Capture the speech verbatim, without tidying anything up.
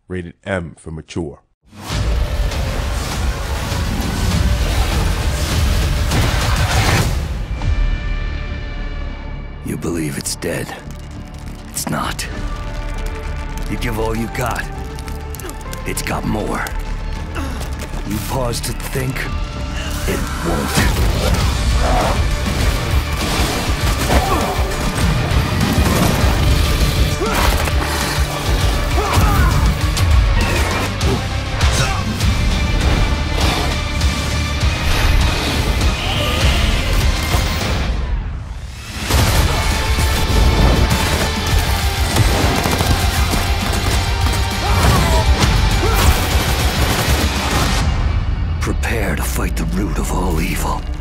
Rated M for mature. You believe it's dead. It's not. You give all you got. It's got more. You pause to think. It won't. Prepare to fight the root of all evil.